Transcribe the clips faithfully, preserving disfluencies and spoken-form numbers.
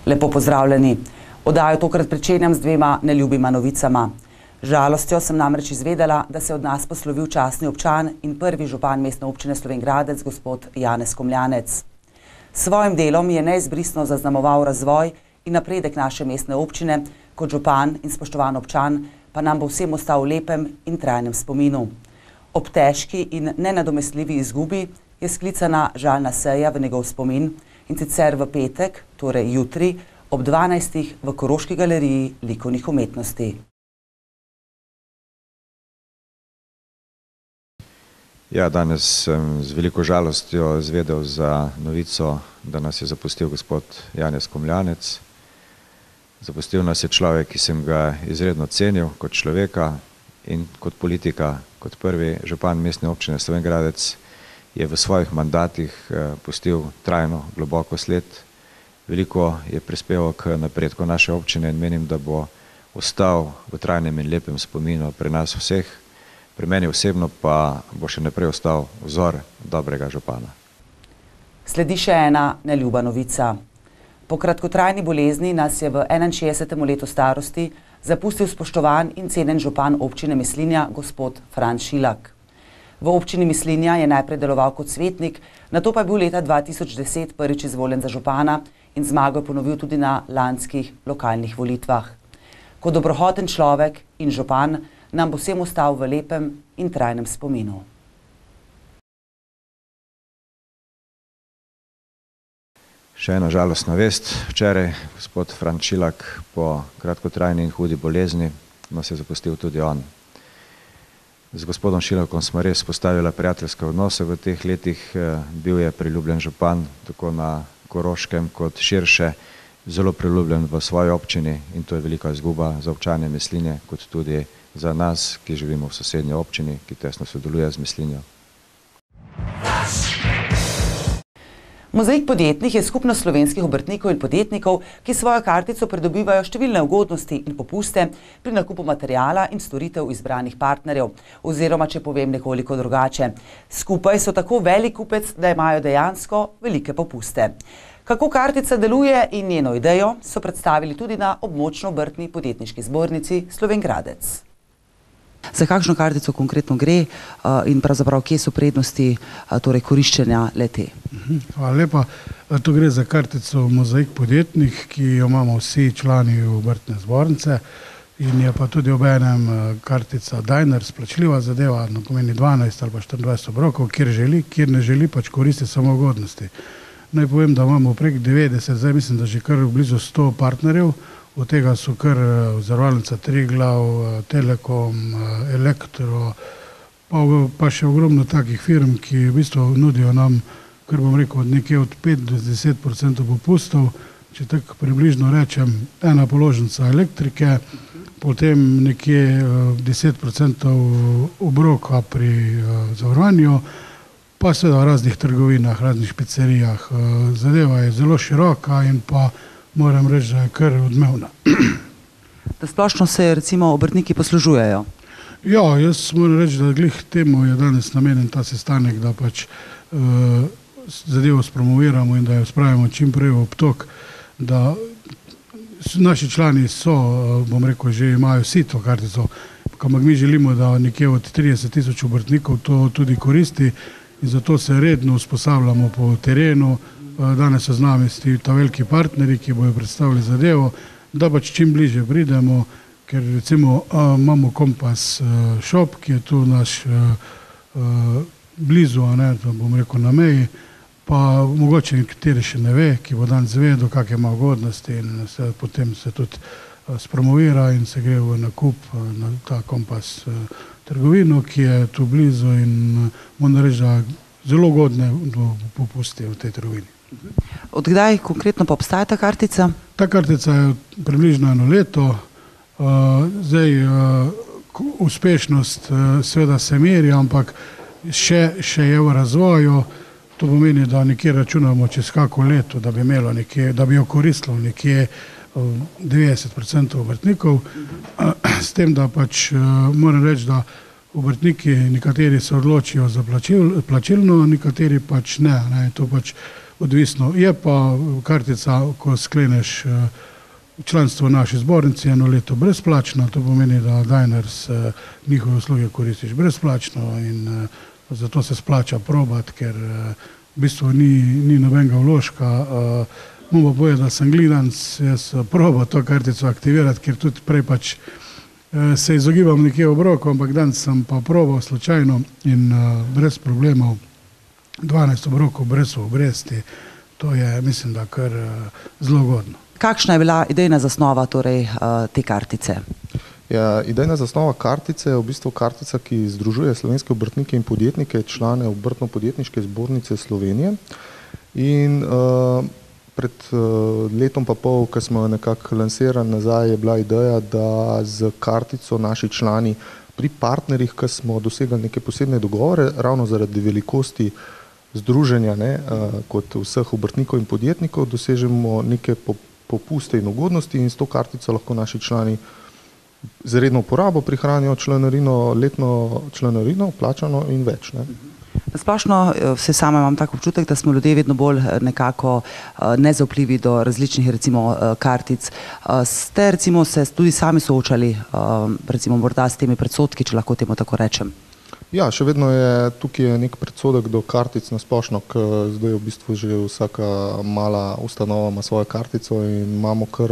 Lepo pozdravljeni. Oddajo tokrat pričenjam z dvema neljubima novicama. Žalostjo sem namreč izvedela, da se od nas poslovil častni občan in prvi župan mestne občine Slovenj Gradec, gospod Janez Komljanec. S svojim delom je neizbrisno zaznamoval razvoj in napredek naše mestne občine, kot župan in spoštovan občan pa nam bo vsem ostal v lepem in trajnem spominu. Ob težki in nenadomestljivi izgubi je sklicana žalna seja v njegov spomin, in sicer v petek, torej jutri, ob dvanajstih v Koroški galeriji likovnih umetnosti. Ja, danes sem z veliko žalostjo izvedel za novico, da nas je zapustil gospod Janez Komljanec. Zapustil nas je človek, ki sem ga izredno cenil kot človeka in kot politika, kot prvi župan mestne občine Slovenj Gradec, je v svojih mandatih pustil trajno, globoko sled. Veliko je prispeval k napredku naše občine in menim, da bo ostal v trajnem in lepem spominu pri nas vseh. Pri meni osebno pa bo še naprej ostal vzor dobrega župana. Sledi še ena neljuba novica. Po kratkotrajni bolezni nas je v enainšestdesetem letu starosti zapustil spoštovan in cenjen župan občine Mislinja, gospod Franc Šilak. V občini Mislinja je najprej deloval kot svetnik, nato pa je bil leta dva tisoč deset prvič izvoljen za župana in zmago je ponovil tudi na lanskih lokalnih volitvah. Kot dobrohoten človek in župan nam bo vsem ostal v lepem in trajnem spominu. Še ena žalostna vest. Včeraj gospod Franc Šilak po kratkotrajni in hudi bolezni nas je zapustil tudi on. Z gospodom Šilakom smo res postavili prijateljske odnose v teh letih. Bil je priljubljen župan, tako na Koroškem kot širše, zelo priljubljen v svoji občini in to je velika izguba za občane Mislinje, kot tudi za nas, ki živimo v sosednji občini, ki tesno sodeluje z Mislinjo. Mozaik podjetnih je skupnost slovenskih obrtnikov in podjetnikov, ki svojo kartico pridobivajo številne ugodnosti in popuste pri nakupu materijala in storitev izbranih partnerjev, oziroma, če povem nekoliko drugače, skupaj so tako velik kupec, da imajo dejansko velike popuste. Kako kartica deluje in njeno idejo so predstavili tudi na območno obrtni podjetniški zbornici Slovenj Gradec. Za kakšno kartico konkretno gre in pravzaprav kje so prednosti torej koriščenja le-te? Hvala lepa. To gre za kartico Mozaik podjetnih, ki jo imamo vsi člani obrtne zbornice in je pa tudi obenem kartica Dajner, splačljiva zadeva, no pomeni dvanajst ali pa štiriindvajset obrokov, kjer želi, kjer ne želi, pač koristi samo ugodnosti. Naj povem, da imamo prek devetdeset, zdaj mislim, da že kar blizu sto partnerjev. Od tega so kar zavarovalnica Triglav, Telekom, Elektro, pa, pa še ogromno takih firm, ki v bistvu nudijo nam, kar bom rekel, od nekje od pet do deset procentov popustov. Če tako približno rečem, ena položnica elektrike, potem nekje deset procentov obroka pri zavarovanju, pa seveda v raznih trgovinah, raznih picerijah. Zadeva je zelo široka in pa moram reči, da je kar odmevna. Da splošno se recimo obrtniki poslužujejo? Ja, jaz moram reči, da glih temu je danes namenjen ta sestanek, da pač zadevo spromoviramo in da jo spravimo čim prej v obtok, da naši člani so, bom rekel, že imajo vsi to kartico, ampak mi želimo, da nekje od trideset tisoč obrtnikov to tudi koristi in zato se redno usposabljamo po terenu. Danes so z nami ta veliki partneri, ki bojo predstavili zadevo, da pač čim bliže pridemo, ker recimo imamo Kompas shop, ki je tu naš blizu, bom rekel na meji, pa mogoče nekateri še ne ve, ki bo danes vedel, kakve ima ugodnosti in potem se tudi spromovira in se gre v nakup na ta Kompas trgovino, ki je tu blizu in moram reči, da zelo ugodne popusti v tej trgovini. Od kdaj konkretno pa obstaja ta kartica? Ta kartica je približno eno leto. Zdaj, uspešnost seveda se meri, ampak še je v razvoju. To pomeni, da nekje računamo čez kako leto, da bi imelo nekje, da bi jo koristilo nekje devetdeset procentov obrtnikov. S tem, da pač moram reči, da obrtniki nekateri se odločijo za plačilno, nekateri pač ne. To pač odvisno. Je pa kartica, ko skleneš članstvo v naši zbornici, eno leto brezplačno, to pomeni, da Diners njihove usluge koristiš brezplačno in zato se splača probati, ker v bistvu ni, ni nobenega vložka. Moram pa povedati, da sem gledans, jaz probal to kartico aktivirati, ker tudi prej pač se izogibam nekje v obroku, ampak danes sem pa probal slučajno in brez problemov dvanajst obrokov brez obresti. To je, mislim, da kar zelo ugodno. Kakšna je bila idejna zasnova torej te kartice? Ja, idejna zasnova kartice je v bistvu kartica, ki združuje slovenske obrtnike in podjetnike, člane Obrtno-podjetniške zbornice Slovenije. In uh, pred uh, letom pa pol, ko smo nekako lansirali nazaj, je bila ideja, da z kartico naši člani pri partnerjih, ko smo dosegali neke posebne dogovore, ravno zaradi velikosti združenja, ne, uh, kot vseh obrtnikov in podjetnikov, dosežemo neke popuste in ugodnosti in s to kartico lahko naši člani z redno uporabo prihranijo članarino, letno članarino, plačano in več. Ne. Nasplošno vse sama imam tak občutek, da smo ljudje vedno bolj nekako nezaupljivi do različnih recimo kartic. Ste recimo se tudi sami soočali recimo morda s temi predsodki, če lahko temu tako rečem? Ja, še vedno je tukaj nek predsodek do kartic nasplošno, ker zdaj v bistvu že vsaka mala ustanova ima svojo kartico in imamo kar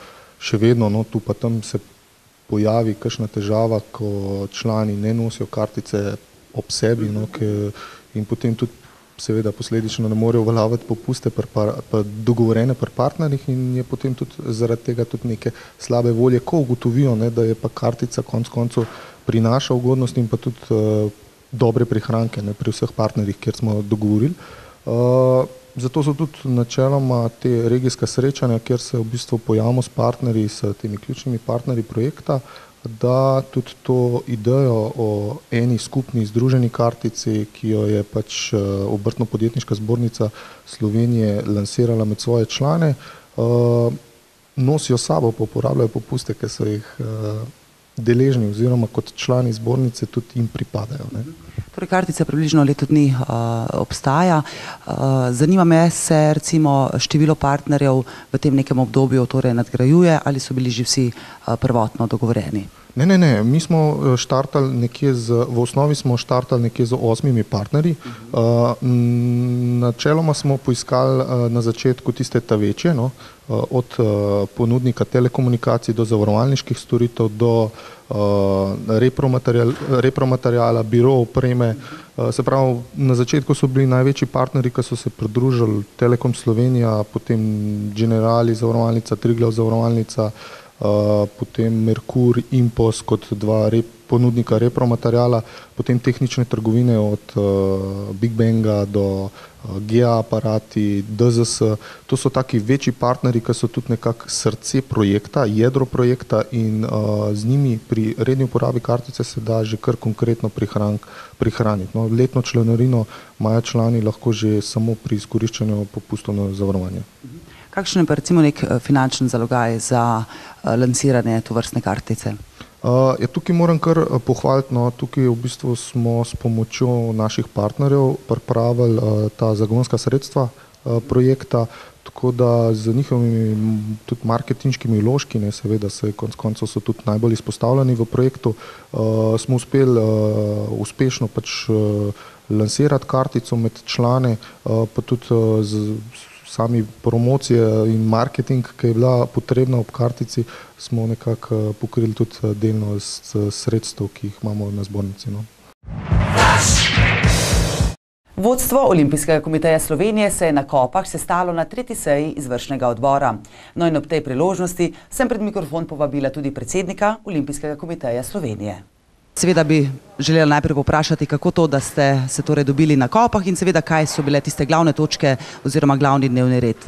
še vedno, no tu pa tam se pojavi kakšna težava, ko člani ne nosijo kartice ob sebi, no, in potem tudi seveda posledično ne morejo uveljavljati popuste pa dogovorene pri partnerjih in je potem tudi zaradi tega tudi neke slabe volje, ko ugotovijo, ne, da je pa kartica konec koncev prinaša ugodnosti in pa tudi uh, dobre prihranke, ne, pri vseh partnerjih, kjer smo dogovorili. Uh, zato so tudi načeloma te regijska srečanja, kjer se v bistvu pojavimo s partnerji, s temi ključnimi partnerji projekta, da tudi to idejo o eni skupni združeni kartici, ki jo je pač uh, Obrtno-podjetniška zbornica Slovenije lansirala med svoje člane, uh, nosijo sabo, pa uporabljajo popuste, ki so jih uh, deležni oziroma kot člani zbornice tudi jim pripadajo. Ne. Torej, kartica približno leto dni uh, obstaja. Uh, zanima me se recimo število partnerjev v tem nekem obdobju torej nadgrajuje ali so bili že vsi uh, prvotno dogovorjeni? Ne, ne, ne, mi smo štartali nekje z, v osnovi smo štartali nekje z osmimi partnerji. Uh, načeloma smo poiskali uh, na začetku tiste ta večje, no, uh, od uh, ponudnika telekomunikacij do zavarovalniških storitev, do uh, repromaterial, repromateriala, biro opreme. Uh, se pravi, na začetku so bili največji partnerji, ki so se pridružili Telekom Slovenija, potem Generali zavarovalnica, Triglav zavarovalnica, Uh, potem Merkur, Impos kot dva rep, ponudnika repromateriala, potem tehnične trgovine od uh, Big Banga do uh, G A aparati, D Z S. To so taki večji partnerji, ki so tudi nekako srce projekta, jedro projekta in uh, z njimi pri redni uporabi kartice se da že kar konkretno prihrank, prihraniti. No, letno članarino imajo člani lahko že samo pri izkoriščanju popustov na zavarovanje. Kakšen je pa recimo nek finančni zalogaj za lansiranje tovrstne kartice? Uh, ja, tukaj moram kar pohvaliti, no, tukaj v bistvu smo s pomočjo naših partnerjev pripravili uh, ta zagonska sredstva uh, projekta, tako da z njihovimi tudi marketinškimi vložki, ne, seveda se konec koncev so tudi najbolj izpostavljeni v projektu, uh, smo uspeli uh, uspešno pač uh, lansirati kartico med člane, uh, pa tudi uh, z sami promocije in marketing, ki je bila potrebna ob kartici, smo nekako pokrili tudi delno z sredstev, ki jih imamo na zbornici. No. Vodstvo Olimpijskega komiteja Slovenije se je na Kopah sestalo na tretji seji izvršnega odbora. No in ob tej priložnosti sem pred mikrofon povabila tudi predsednika Olimpijskega komiteja Slovenije. Seveda bi želela najprej poprašati, kako to, da ste se torej dobili na Kopah in seveda, kaj so bile tiste glavne točke oziroma glavni dnevni red?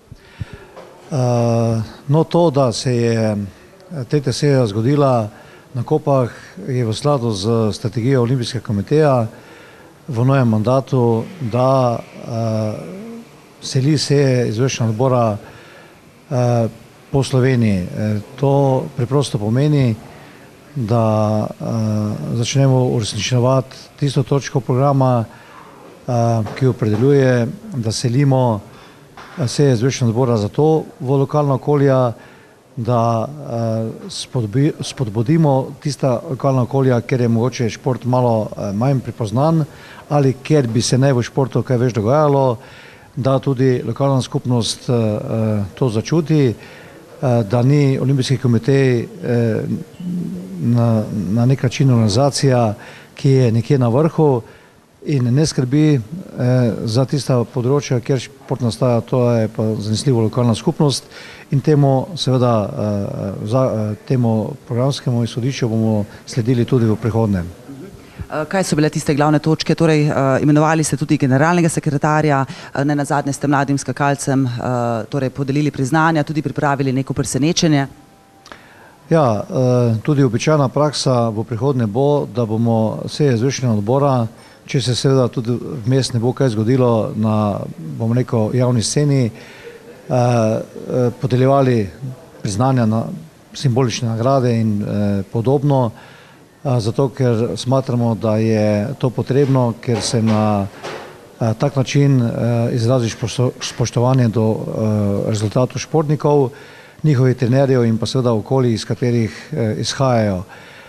Uh, no, to, da se je tretja seja zgodila na Kopah, je v skladu z strategijo Olimpijskega komiteja v novem mandatu, da uh, seli seje izvršnega odbora uh, po Sloveniji. Uh, to preprosto pomeni, da uh, začnemo uresničevati tisto točko programa, ki opredeljuje, da selimo seje izvršnega odbora za to v lokalna okolja, da spodbudimo tista lokalna okolja, kjer je mogoče šport malo manj pripoznan ali kjer bi se naj v športu kaj več dogajalo, da tudi lokalna skupnost to začuti, da ni olimpijski komitej na, na nek način organizacija, ki je nekje na vrhu in ne skrbi eh, za tista področja, kjer šport nastaja, to je pa zanesljivo lokalna skupnost in temu seveda eh, za, eh, temu programskemu izhodišču bomo sledili tudi v prihodnje. Kaj so bile tiste glavne točke? Torej, uh, imenovali ste tudi generalnega sekretarja, uh, ne nazadnje ste mladim skakalcem uh, torej podelili priznanja, tudi pripravili neko presenečenje. Ja, uh, tudi običajna praksa v prihodnje bo, da bomo seje izvršnega odbora, če se seveda tudi vmes ne bo kaj zgodilo na, bomo rekel, javni sceni, uh, podeljevali priznanja na simbolične nagrade in uh, podobno. Zato, ker smatramo, da je to potrebno, ker se na tak način izrazi spoštovanje do rezultatov športnikov, njihovih trenerjev in pa seveda okolij, iz katerih izhajajo.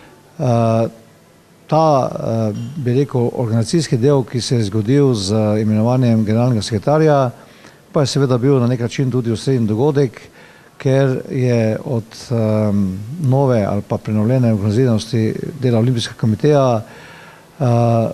Ta, bi rekel, organizacijski del, ki se je zgodil z imenovanjem generalnega sekretarja, pa je seveda bil na nek način tudi osrednji dogodek, ker je od um, nove ali pa prenovljene organiziranosti dela Olimpijskega komiteja uh,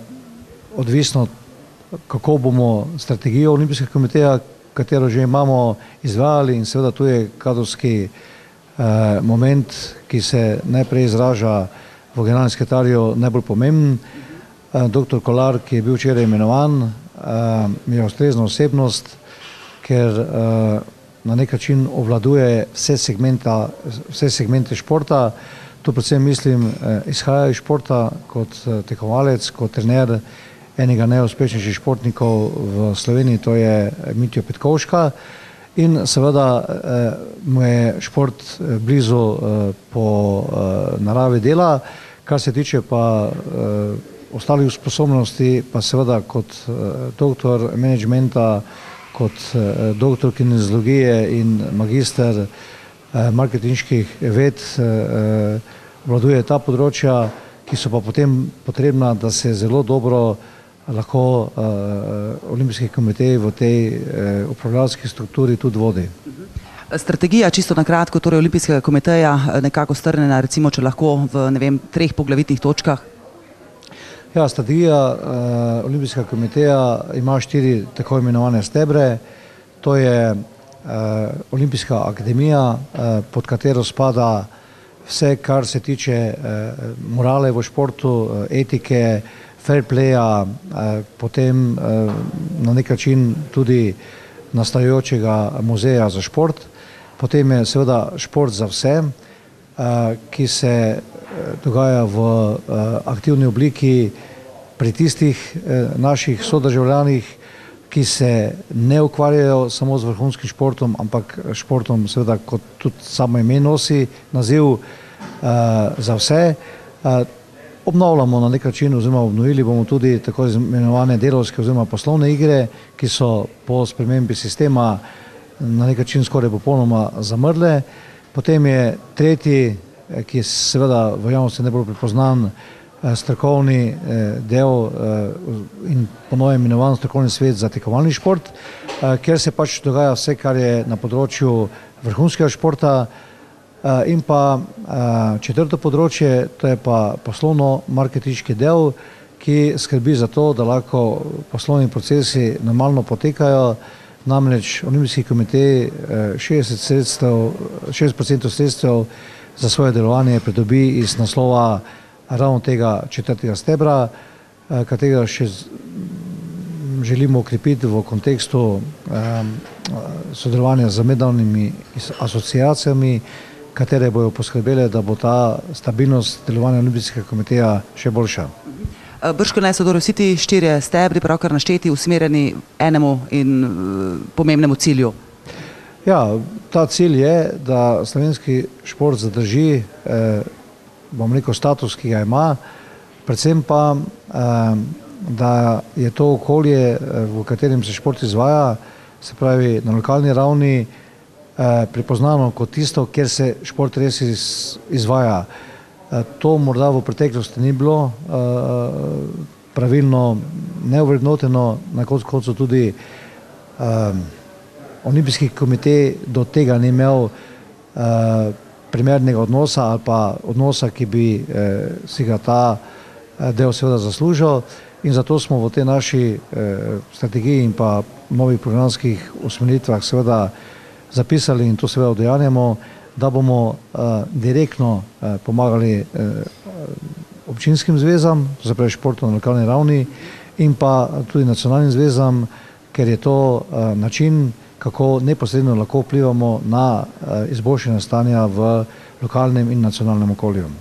odvisno, kako bomo strategijo Olimpijskega komiteja, katero že imamo, izvajali in seveda tu je kadrovski uh, moment, ki se najprej izraža v generalnem sekretarju najbolj pomemben. Uh, doktor Kolar, ki je bil včeraj imenovan, uh, je ustrezna osebnost, ker uh, na nek način obvladuje vse, segmenta, vse segmente športa. Tu predvsem mislim, izhaja iz športa kot tekmovalec, kot trener enega najuspešnejših športnikov v Sloveniji, to je Mitjo Petkovška. In seveda mu je šport blizu po naravi dela, kar se tiče pa ostalih sposobnosti, pa seveda kot doktor menedžmenta, kot eh, doktor kinezologije in magister eh, marketinških ved eh, obvladuje ta področja, ki so pa potem potrebna, da se zelo dobro lahko eh, Olimpijski komitej v tej eh, upravljalski strukturi tudi vodi. Strategija, čisto na kratko, torej Olimpijskega komiteja, nekako strnjena, recimo, če lahko v, ne vem, treh poglavitnih točkah. Ja, strategija uh, Olimpijskega komiteja ima štiri tako imenovane stebre. To je uh, Olimpijska akademija, uh, pod katero spada vse, kar se tiče uh, morale v športu, uh, etike, fair playa, uh, potem uh, na nek način tudi nastajajočega muzeja za šport. Potem je seveda šport za vse, uh, ki se dogaja v aktivni obliki pri tistih naših sodržavljanih, ki se ne ukvarjajo samo z vrhunskim športom, ampak športom, seveda, kot tudi samo ime nosi, naziv za vse. Obnavljamo na nek način, oziroma obnovili bomo tudi tako imenovane delavske oziroma poslovne igre, ki so po spremembi sistema na nek način skoraj popolnoma zamrle. Potem je tretji, ki je seveda v javnosti najbolj prepoznan, strokovni del in ponovno imenovan strokovni svet za tekmovalni šport, kjer se pač dogaja vse, kar je na področju vrhunskega športa. In pa četrto področje, to je pa poslovno-marketinški del, ki skrbi za to, da lahko poslovni procesi normalno potekajo. Namreč Olimpijski komitej šestdeset procentov sredstev za svoje delovanje pridobi iz naslova ravno tega četrtega stebra, katerega še želimo okrepiti v kontekstu sodelovanja z mednarodnimi asociacijami, katere bojo poskrbele, da bo ta stabilnost delovanja Olimpijskega komiteja še boljša. Bržkone so torej vsi ti štirje stebri pravkar našteti, usmerjeni enemu in pomembnemu cilju. Ja, ta cilj je, da slovenski šport zadrži, eh, bom rekel, status, ki ga ima, predvsem pa eh, da je to okolje, v katerem se šport izvaja, se pravi na lokalni ravni, prepoznano kot tisto, kjer se šport res izvaja. To morda v preteklosti ni bilo pravilno neovrednoteno, na koncu tudi Olimpijski komitej do tega ni imel primernega odnosa ali pa odnosa, ki bi si ga ta del seveda zaslužil, in zato smo v tej naši strategiji in pa novih programskih usmeritvah seveda zapisali in to seveda udejanjamo, da bomo direktno pomagali občinskim zvezam, to se pravi športu na lokalni ravni, in pa tudi nacionalnim zvezam, ker je to način, kako neposredno lahko vplivamo na izboljšanje stanja v lokalnem in nacionalnem okolju.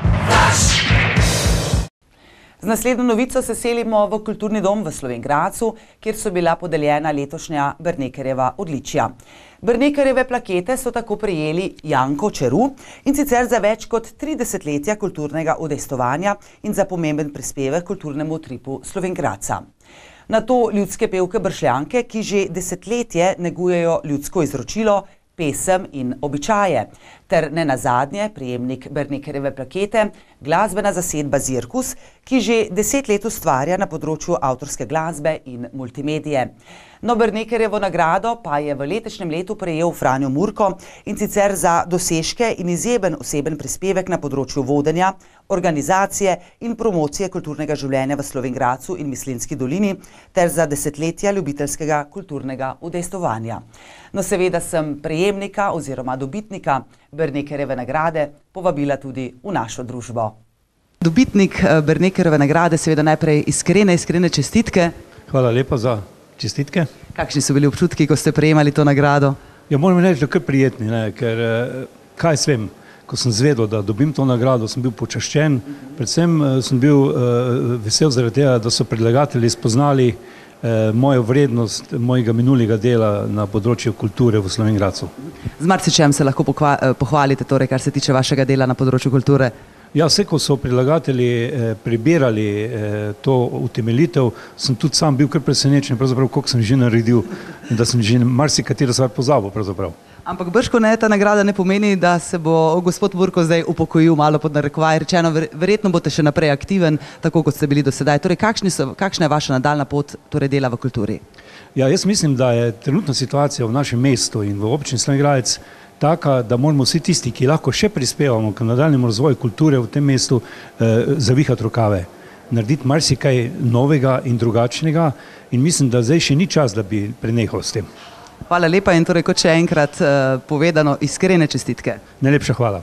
Z naslednjo novico se selimo v kulturni dom v Slovenj Gradcu, kjer so bila podeljena letošnja Brnekerjeva odličja. Brnekerjeve plakete so tako prejeli Janko Čeru, in sicer za več kot tri desetletja kulturnega udejstvovanja in za pomemben prispevek kulturnemu utripu Slovenj Gradca. Na to ljudske pevke Bršljanke, ki že desetletje negujejo ljudsko izročilo, pesem in običaje, ter ne nazadnje prejemnik Brnekerjeve plakete, glasbena zasedba Zirkus, ki že deset let ustvarja na področju avtorske glasbe in multimedije. No, Brnekerjevo nagrado pa je v letošnjem letu prejel Franjo Murko, in sicer za dosežke in izjemen oseben prispevek na področju vodenja, organizacije in promocije kulturnega življenja v Slovenj Gradcu in Mislinjski dolini ter za desetletja ljubiteljskega kulturnega udejstvovanja. No, seveda sem prejemnika oziroma dobitnika Brnekerjeve nagrade povabila tudi v našo družbo. Dobitnik Brnekerjeve nagrade, seveda najprej iskrene, iskrene čestitke. Hvala lepa za čestitke. Kakšni so bili občutki, ko ste prejemali to nagrado? Ja, moram reči, da kar prijetni, ne, ker kaj svem, ko sem zvedel, da dobim to nagrado, sem bil počaščen, predvsem sem bil uh, vesel zaradi tega, da so predlagatelji spoznali uh, mojo vrednost mojega minulega dela na področju kulture v Slovenj Gradcu. Z marsičem se lahko pohvalite, torej, kar se tiče vašega dela na področju kulture? Ja, vse, ko so predlagatelji eh, prebirali eh, to utemeljitev, sem tudi sam bil kar presenečen, pravzaprav, koliko sem že naredil, in da sem že marsikatero stvar pozabil, pravzaprav. Ampak brško ne, ta nagrada ne pomeni, da se bo gospod Murko zdaj upokojil, malo pod narekovaj rečeno, verjetno boste še naprej aktiven, tako kot ste bili do sedaj. Torej, kakšni so, kakšna je vaša nadaljna pot, torej dela v kulturi? Ja, jaz mislim, da je trenutna situacija v našem mestu in v občini Slovenj Gradec taka, da moramo vsi tisti, ki lahko še prispevamo k nadaljnjemu razvoju kulture v tem mestu, eh, zavihati rokave, narediti marsikaj novega in drugačnega, in mislim, da zdaj še ni čas, da bi prenehal s tem. Hvala lepa in torej kot še enkrat eh, povedano, iskrene čestitke. Najlepša hvala.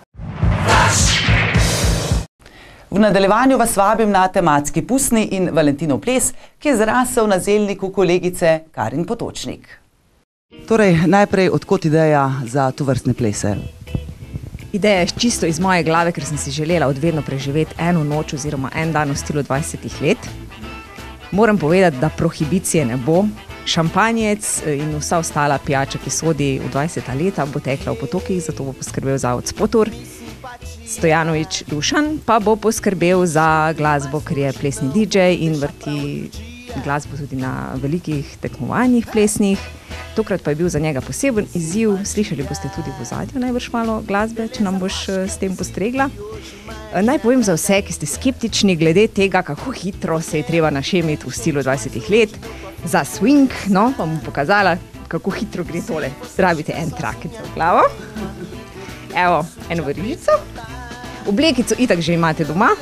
V nadaljevanju vas vabim na tematski pustni in Valentinov ples, ki je zrasel na zelniku kolegice Karin Potočnik. Torej, najprej, odkot ideja za tovrstne plese? Ideja je čisto iz moje glave, ker sem si želela odvedno preživeti eno noč oziroma en dan v stilu dvajsetih let. Moram povedati, da prohibicije ne bo. Šampanjec in vsa ostala pijača, ki sodi v dvajseta leta, bo tekla v potokih, zato bo poskrbel zavod Spotur. Stojanovič Dušan pa bo poskrbel za glasbo, ker je plesni D J in vrti glasbo tudi na velikih tekmovanjih plesnih. Tokrat pa je bil za njega poseben izziv. Slišali boste tudi v ozadju najbrž malo glasbe, če nam boš s tem postregla. Naj povem za vse, ki ste skeptični glede tega, kako hitro se je treba našemiti v stilu dvajsetih let. Za swing, no, pa bom pokazala, kako hitro gre tole. Rabite en trakico v glavo. Evo, eno verižico. Oblekico itak že imate doma.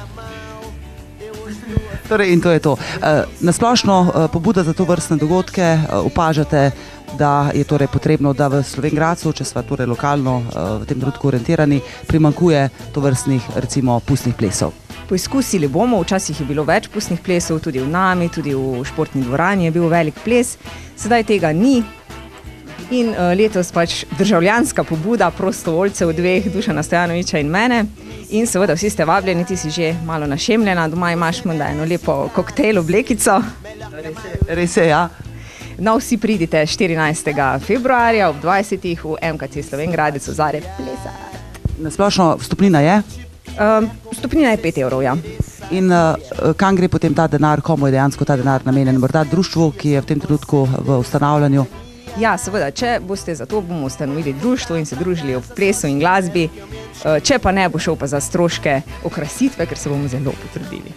Torej, in to je to. Nasplošno pobuda za to vrstne dogodke opažate, da je torej potrebno, da v Slovenj Gradcu, če sva torej lokalno v tem trenutku orientirani, primanjkuje to vrstnih, recimo, pustnih plesov. Poizkusili bomo, včasih je bilo več pustnih plesov, tudi v nami, tudi v športni dvorani je bil velik ples, sedaj tega ni. In letos pač državljanska pobuda prostovoljcev dveh, Dušana Stojanoviča in mene. In seveda vsi ste vabljeni, ti si že malo našemljena, doma imaš menda eno lepo koktejl oblekico. Res je, ja. No, vsi pridite štirinajstega februarja ob dvajsetih v M K C Slovenj Gradec ozare plesati. Nasplošno vstopnina je? Um, vstopnina je pet evrov, ja. In uh, kam gre potem ta denar, komu je dejansko ta denar namenjen? Morda društvu, ki je v tem trenutku v ustanavljanju? Ja, seveda, če boste za to, bomo ustanovili društvo in se družili ob plesu in glasbi, če pa ne, bo šel pa za stroške okrasitve, ker se bomo zelo potrudili.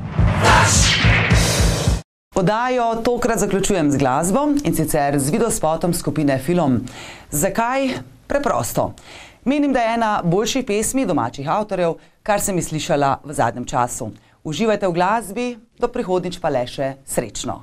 Oddajo tokrat zaključujem z glasbo in sicer z videospotom skupine Film. Zakaj? Preprosto. Menim, da je ena boljših pesmi domačih avtorjev, kar sem jih slišala v zadnjem času. Uživajte v glasbi, do prihodnjič pa le še srečno.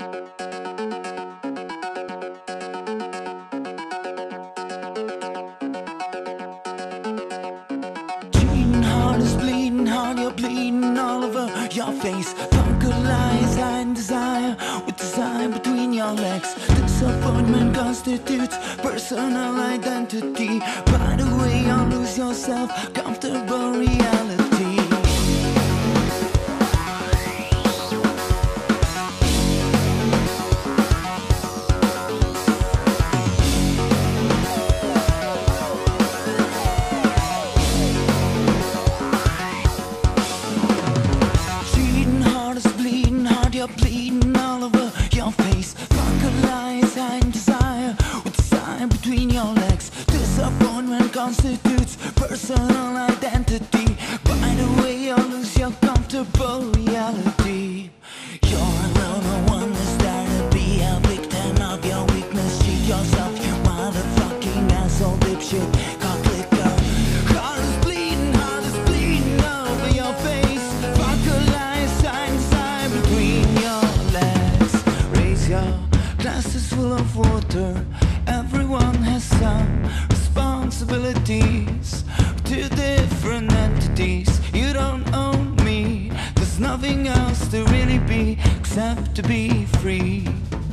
Your face, bunker lies and desire with desire between your legs. Disappointment constitutes personal identity. By the way, you lose yourself, comfortable reality. Bleeding all over your face, bunker lies and desire with desire between your legs. Disappointment constitutes personal identity. By the way, you lose your comfortable reality. You're alone, no one is there to be a victim of your weakness. Cheat yourself, you motherfucking asshole dipshit, cock licker. Heart is bleeding, heart is bleeding over your face. Bunker lies and desire between glass is full of water. Everyone has some responsibilities. Two different entities. You don't own me. There's nothing else to really be except to be free.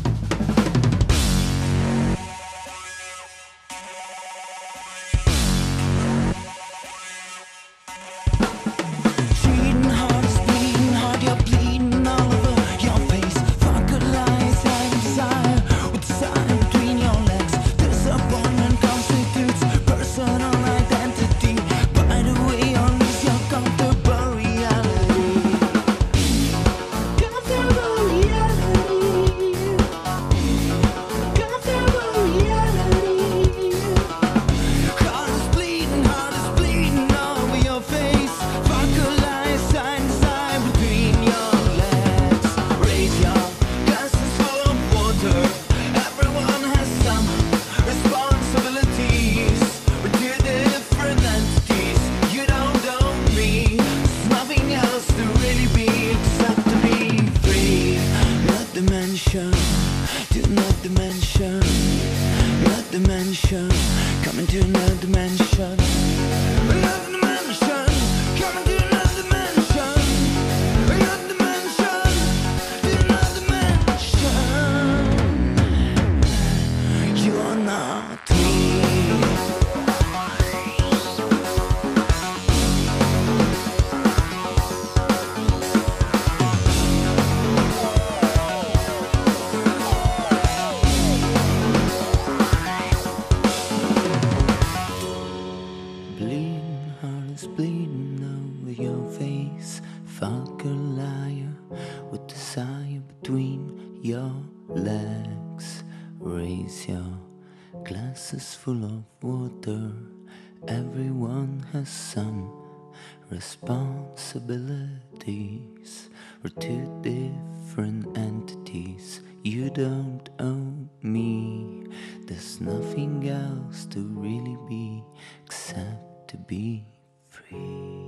Full of water, everyone has some responsibilities. We're two different entities. You don't own me. There's nothing else to really be except to be free.